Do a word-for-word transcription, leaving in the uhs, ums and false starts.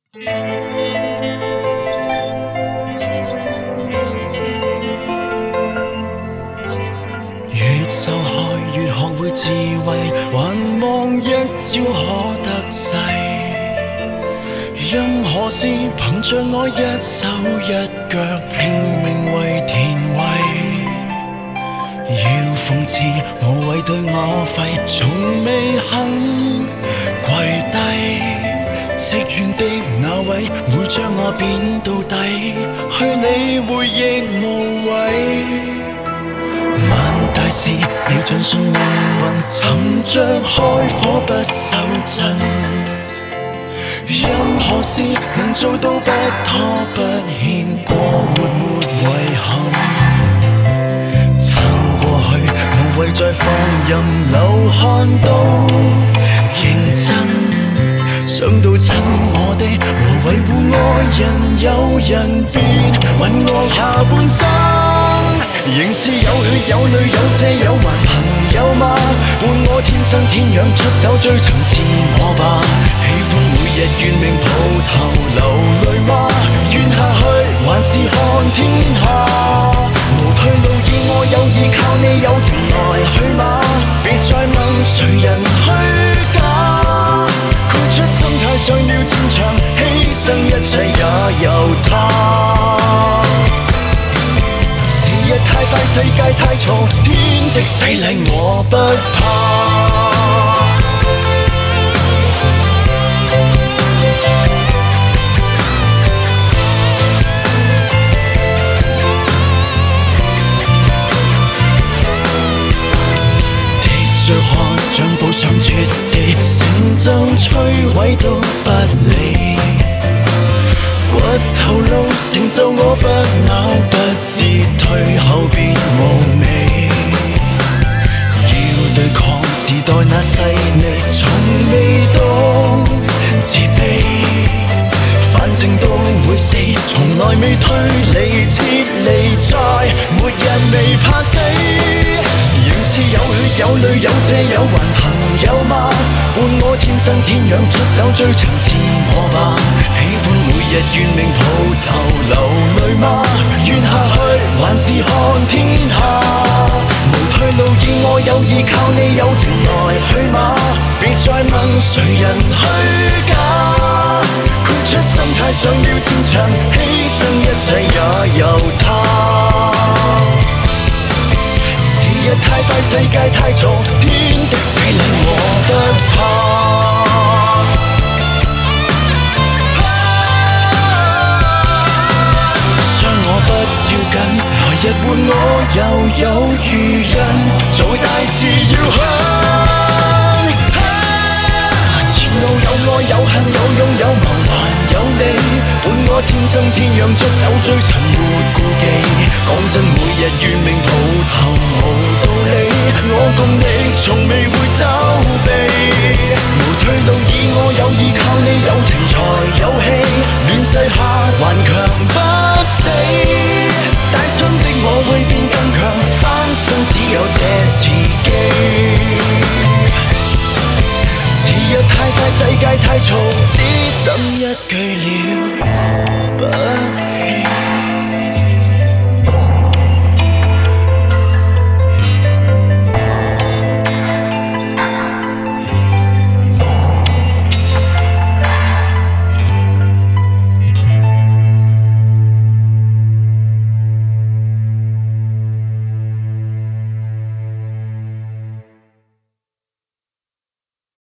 越受害越學會智慧，還望一朝可得勢。任何事憑着我一手一腳拼命為填位。要諷刺無謂對我吠，從未肯跪低。積怨的那位會將我貶到底，去理會亦無謂。萬大事你盡信命運，沉着開火不手震。任何事能做到不拖不欠，過活沒遺憾。撐過去無謂再放任流汗都認真。想到親我的和維護愛人，有人便允我下半生。仍是有血有淚有借有還朋友嗎？換我天生天養出走追尋自我吧。喜歡每日怨命抱頭流淚嗎？怨下去還是看天下。無退路以我有意靠你友情來去嗎？別再問誰人虛假。豁出心態上了戰場，犧牲一切也由他。時日太快，世界太嘈，天的洗禮我不怕。鐵着汗像步上絕地，成就摧毀都不理。骨頭路成就我不咬不折，退後別無味。要對抗時代那勢力，從未懂自卑。反正都會死，從來未推離撤離，再沒人未怕死。仍是有血有淚有借有還朋友嗎？伴我天生天養出走追尋自我吧。喜歡每日怨命抱頭流淚嗎？怨下去還是看天下。無退路以我有意靠你友情來去嗎？別再問誰人虛假。豁出心態上了戰場，犧牲一切也由他。時日太快，世界太嘈，天的洗禮我不怕。傷我不要緊，來日換我又有餘人，做大事要狠。前路有愛有恨有勇有謀還有你，伴我天生天養出走追尋沒顧忌。講真每日怨命抱頭無道理，我共你從未會走避。無退路以我有意靠你友情才有戲，亂世下頑強不死。帶親的我會變更強，翻身只有這時機。時日太快，世界太嘈，只等一句了。